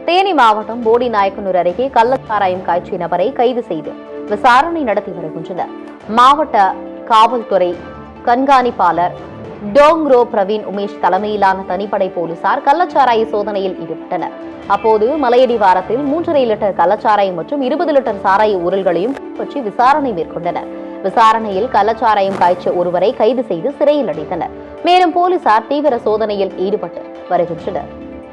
தேனி மாவட்டம் போடிநாயக்கனூர் அருகே கள்ளச்சாராயம் காய்ச்சிய நபரை கைது செய்து விசாரணை நடத்தி வருகின்றனர். மாவட்ட காவல்துறை கண்காணிப்பாளர் டோங்ரோ பிரவீன் உமேஷ் தலைமையிலான தனிப்படை போலீசார் கள்ளச்சாராய சோதனையில் ஈடுபட்டனர். அப்போது மலையடிவாரத்தில் 3.5 லிட்டர் கள்ளச்சாராயம் மற்றும் 20 லிட்டர் சாராய உரல்களையும் பற்றி விசாரணை மேற்கொண்டனர். விசாரணையில் கள்ளச்சாராயம் காய்ச்சிய ஒருவரை கைது செய்து சிறையில் அடைத்தனர். மேலும் போலீசார் தீவிர சோதனையில் ஈடுபட்டு வருகின்றனர்.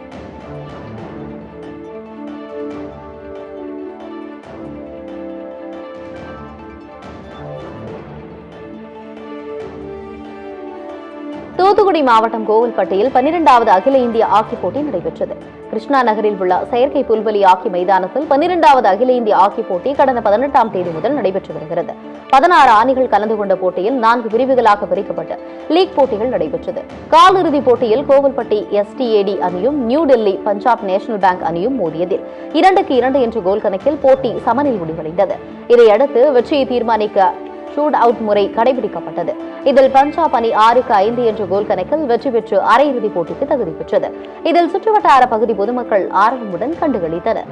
தூத்துக்குடி மாவட்டம் கோவில்பட்டியில் 12வது அகில இந்திய ஹாக்கி போட்டி நடைபெற்றது. கிருஷ்ணா நகரில் உள்ள செயற்கை புல்வெளி ஹாக்கி மைதானத்தில் 12வது அகில இந்திய ஹாக்கி போட்டி கடந்த 18ஆம் தேதி முதல் நடைபெற்று வருகிறது. 16 அணிகள் கலந்து கொண்ட போட்டியில் 4 பிரிவுகளாக பிரிக்கப்பட்டு லீக் போட்டிகள் நடைபெற்றது. காலிறுதிப் போட்டியில் கோவில்பட்டி STAD அணியும் நியூ டெல்லி பஞ்சாப் நேஷனல் பேங்க் அணியும் மோதியதில் 2-2 என்ற கோல் கணக்கில் போட்டி சமனில் முடிவடைந்தது. இதையடுத்து வெற்றியை தீர்மானிக்க ஷூட் அவுட் முறை கடைபிடிக்கப்பட்டது. இதில் பஞ்சாப் அணி 6-5 என்ற கோல் கணக்கில் வெற்றி பெற்று அரையிறுதிப் போட்டிக்கு தகுதி பெற்றது. இதில் சுற்றுவட்டார பகுதி பொதுமக்கள் ஆர்வமுடன் கண்டுகளித்தனர்.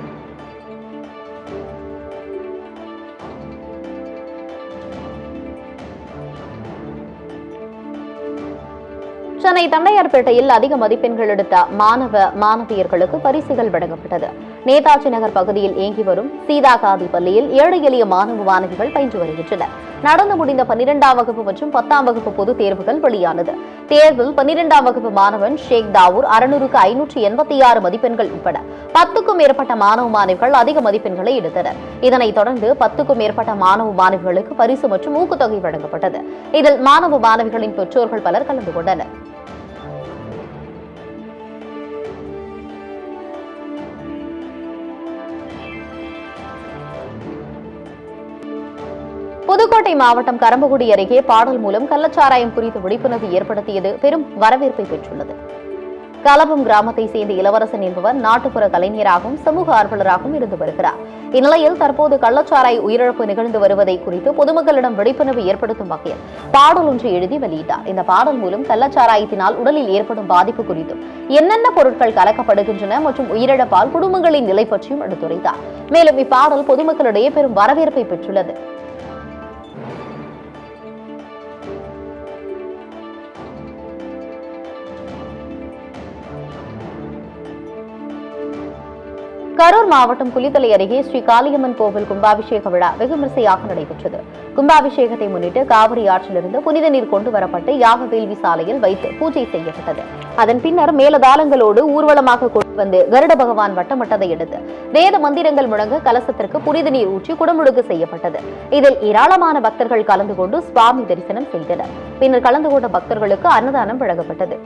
சென்னை தண்டையார்பேட்டையில் அதிக மதிப்பெண்கள் எடுத்த மாணவியர்களுக்கு பரிசுகள் வழங்கப்பட்டது. நேதாஜி நகர் பகுதியில் இயங்கி வரும் சீதா காதி பள்ளியில் ஏழை எளிய மாணவிகள் பயின்று வருகின்றனர். நடந்து முடிந்த 12ஆம் வகுப்பு மற்றும் 10ஆம் வகுப்பு பொதுத் தேர்வுகள் வெளியானது. தேர்வில் 12ஆம் வகுப்பு மாணவன் ஷேக் தாவூர் 600க்கு 586 மதிப்பெண்கள் உட்பட 10க்கும் மேற்பட்ட மாணவிகள் அதிக மதிப்பெண்களை எடுத்தனர். இதனைத் தொடர்ந்து 10க்கும் மேற்பட்ட மாணவிகளுக்கு பரிசு மற்றும் ஊக்கத்தொகை வழங்கப்பட்டது. இதில் மாணவிகளின் பெற்றோர்கள் பலர் கலந்து கொண்டனர். புதுக்கோட்டை மாவட்டம் கரம்பக்குடி அருகே பாடல் மூலம் கள்ளச்சாராயம் குறித்து விழிப்புணர்வு ஏற்படுத்தியது பெரும் வரவேற்பை பெற்றுள்ளது. கலபம் கிராமத்தை சேர்ந்த இளவரசன் என்பவர் நாட்டுப்புற கலைஞராகவும் சமூக ஆர்வலராகவும் இருந்து வருகிறார். இந்நிலையில் தற்போது கள்ளச்சாராய உயிரிழப்பு நிகழ்ந்து வருவதை குறித்து பொதுமக்களிடம் விழிப்புணர்வு ஏற்படுத்தும் வகையில் பாடல் ஒன்று எழுதி வெளியிட்டார். இந்த பாடல் மூலம் கள்ளச்சாராயத்தினால் உடலில் ஏற்படும் பாதிப்பு குறித்தும் என்னென்ன பொருட்கள் கலக்கப்படுகின்றன மற்றும் உயிரிழப்பால் குடும்பங்களின் நிலை பற்றியும் எடுத்துரைத்தார். மேலும் இப்பாடல் பொதுமக்களிடையே பெரும் வரவேற்பை பெற்றுள்ளது. கரூர் மாவட்டம் குளித்தலை அருகே ஸ்ரீ காளியம்மன் கோவில் கும்பாபிஷேக விழா வெகு விமரிசையாக நடைபெற்றது. கும்பாபிஷேகத்தை முன்னிட்டு காவிரி ஆற்றிலிருந்து புனித நீர் கொண்டு வரப்பட்டு யாக வேள்வி சாலையில் வைத்து பூஜை செய்யப்பட்டது. அதன் பின்னர் மேலதாளங்களோடு ஊர்வலமாக கொண்டு வந்து கருட பகவான் வட்டமிட்டதை அடுத்து வேத மந்திரங்கள் முழங்க கலசத்திற்கு புனித நீர் ஊற்றி குடமுழுக்கு செய்யப்பட்டது. இதில் ஏராளமான பக்தர்கள் கலந்து கொண்டு சுவாமி தரிசனம் செய்தனர். பின்னர் கலந்து கொண்ட பக்தர்களுக்கு அன்னதானம் வழங்கப்பட்டது.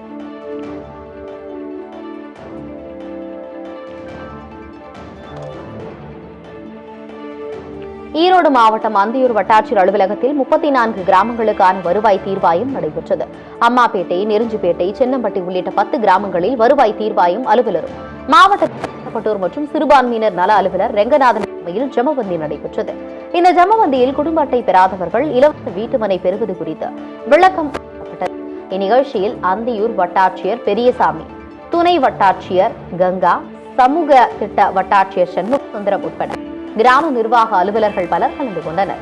ஈரோடு மாவட்டம் அந்தியூர் வட்டாட்சியர் அலுவலகத்தில் 34 கிராமங்களுக்கான வருவாய் தீர்வாயம் நடைபெற்றது. அம்மாப்பேட்டை, நெருஞ்சிப்பேட்டை, சென்னம்பட்டி உள்ளிட்ட 10 கிராமங்களில் வருவாய் தீர்வாயம் அலுவலரும் மாவட்ட மற்றும் சிறுபான்மையினர் நல அலுவலர் ரெங்கநாதன் தலைமையில் ஜமவந்தி நடைபெற்றது. இந்த ஜமவந்தியில் குடும்ப அட்டை பெறாதவர்கள் இலவச வீட்டுமனை பெறுவது குறித்து விளக்கம் அளிக்கப்பட்டது. இந்நிகழ்ச்சியில் அந்தியூர் வட்டாட்சியர் பெரியசாமி, துணை வட்டாட்சியர் கங்கா, சமூக திட்ட வட்டாட்சியர் சண்முக சுந்தரம் உட்பட கிராம நிர்வாக அலுவலர்கள் பலர் கலந்து கொண்டனர்.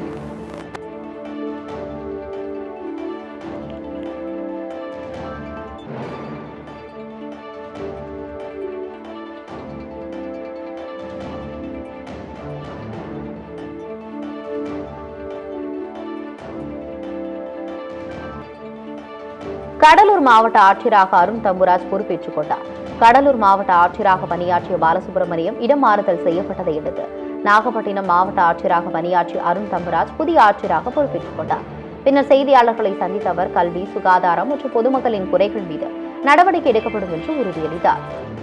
கடலூர் மாவட்ட ஆட்சியராக அருண் தம்புராஜ் பொறுப்பேற்றுக் கொண்டார். கடலூர் மாவட்ட ஆட்சியராக பணியாற்றிய பாலசுப்ரமணியம் இடமாறுதல் செய்யப்பட்டதை அடுத்து நாகப்பட்டினம் மாவட்ட ஆட்சியராக பணியாற்றிய அருண் தம்புராஜ் புதிய ஆட்சியராக பொறுப்பேற்றுக் கொண்டார். பின்னர் செய்தியாளர்களை சந்தித்த அவர் கல்வி, சுகாதாரம் மற்றும் பொதுமக்களின் குறைகள் மீது நடவடிக்கை எடுக்கப்படும் என்று உறுதியளித்தார்.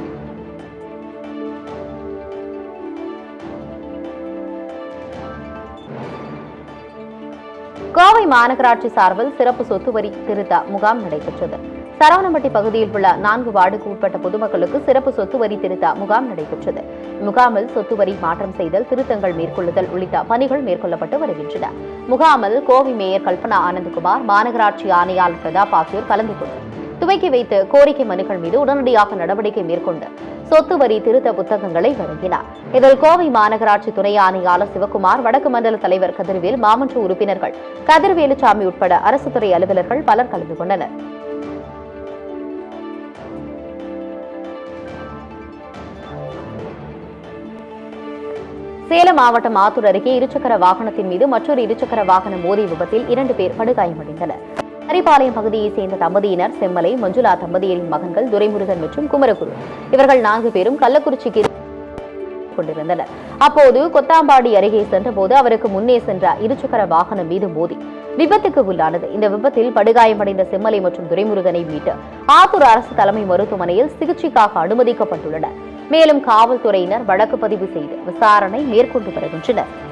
கோவை மாநகராட்சி சார்பில் சிறப்பு சொத்து வரி திருத்த முகாம் நடைபெற்றது. சரவணம்பட்டி பகுதியில் உள்ள 4 வார்டுக்கு உட்பட்ட பொதுமக்களுக்கு சிறப்பு சொத்து வரி திருத்த முகாம் நடைபெற்றது. முகாமில் சொத்து வரி மாற்றம் செய்தல், திருத்தங்கள் மேற்கொள்ளுதல் உள்ளிட்ட பணிகள் மேற்கொள்ளப்பட்டு வருகின்றன. முகாமில் கோவை மேயர் கல்பனா ஆனந்தகுமார், மாநகராட்சி ஆணையாளர் பிரதாப் ஆகியோர் கலந்து கொண்டு துவக்கி வைத்து கோரிக்கை மனுக்கள் மீது உடனடியாக நடவடிக்கை மேற்கொண்டு சொத்து வரி திருத்த புத்தகங்களை வழங்கினார். இதில் கோவை மாநகராட்சி துணை ஆணையாளர் சிவக்குமார், வடக்கு மண்டல தலைவர் கதிர்வேல், மாமன்ற உறுப்பினர்கள் கதிர்வேலுசாமி உட்பட அரசு துறை அலுவலர்கள் பலர் கலந்து கொண்டனர். சேலம் மாவட்டம் ஆத்தூர் அருகே இருசக்கர வாகனத்தின் மீது மற்றொரு இருசக்கர வாகனம் மோதிய விபத்தில் 2 பேர் படுகாயமடைந்தனர். அரிபாளையம் பகுதியைச் சேர்ந்த தம்பதியினர் செம்மலை, மஞ்சுளா தம்பதியரின் மகன்கள் துரைமுருகன் மற்றும் குமரகுரு. இவர்கள் 4 பேரும் கள்ளக்குறிச்சிக்கு கொண்டிருந்தனர். அப்போது கொத்தாம்பாடி அருகே சென்றபோது அவருக்கு முன்னே சென்ற இருசக்கர வாகனம் மீது மோதி விபத்துக்கு உள்ளானது. இந்த விபத்தில் படுகாயமடைந்த செம்மலை மற்றும் துரைமுருகனை மீட்டு ஆத்தூர் அரசு தலைமை மருத்துவமனையில் சிகிச்சைக்காக அனுமதிக்கப்பட்டுள்ளனர். மேலும் காவல்துறையினர் வழக்கு பதிவு செய்து விசாரணை மேற்கொண்டு வருகின்றனர்.